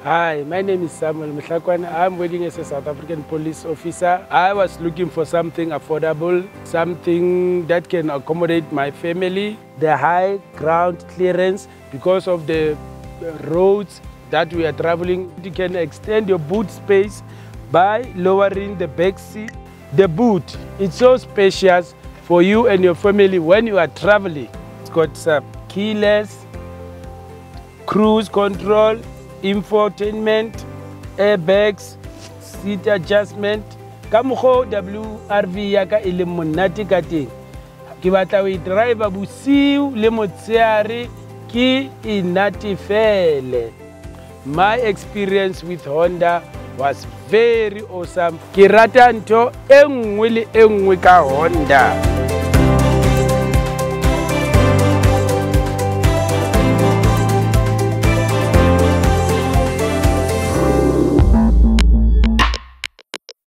Hi, my name is Samuel Mhlakwana. I'm working as a South African police officer. I was looking for something affordable, something that can accommodate my family. The high ground clearance, because of the roads that we are traveling, you can extend your boot space by lowering the back seat. The boot, it's so spacious for you and your family when you are traveling. It's got some keyless, cruise control, infotainment, airbags, seat adjustment. Ka mokgo WRV ya ka e le monate ka teng. Ke batla o drive bosiu le motshehare ke inatefele. My experience with Honda was very awesome. Ke rata ntho e nngwe le e nngwe ka Honda.